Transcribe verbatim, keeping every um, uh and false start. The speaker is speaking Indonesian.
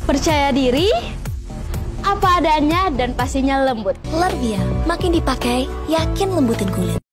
Percaya diri, apa adanya, dan pastinya lembut. Larvia, makin dipakai, yakin lembutin kulit.